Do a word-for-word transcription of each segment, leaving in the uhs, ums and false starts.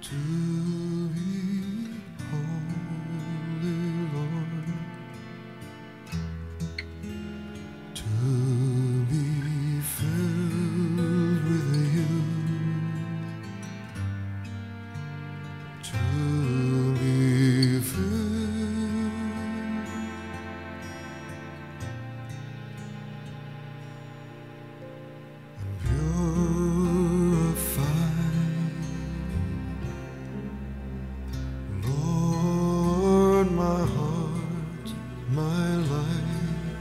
to be holy, Lord, to be filled with you, to be filled, and purified. Lord, my heart, my life,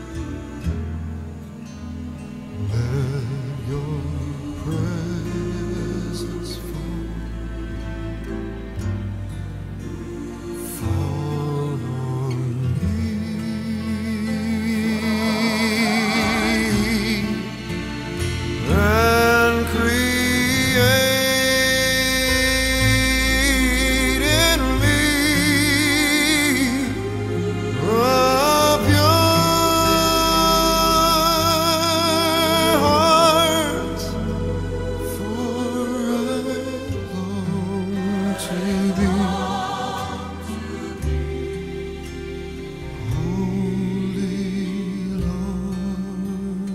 let your presence fall, fall on me, and create in me a pure heart, for I long to be holy, Lord.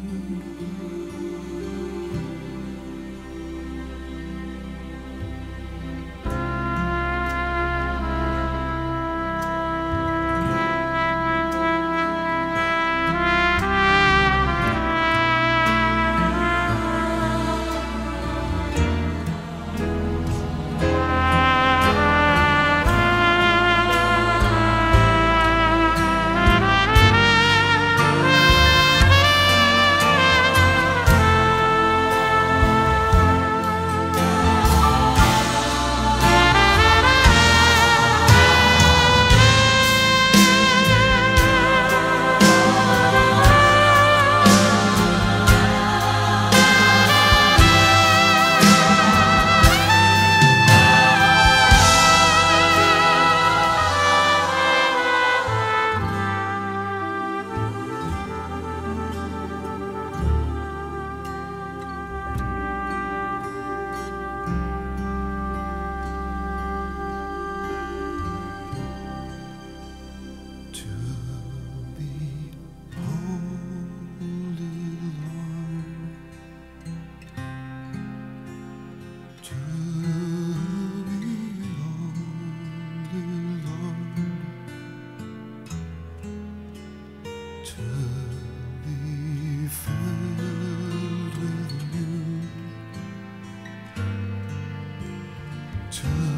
To be holy, Lord, to be holy, Lord, to be filled with you, to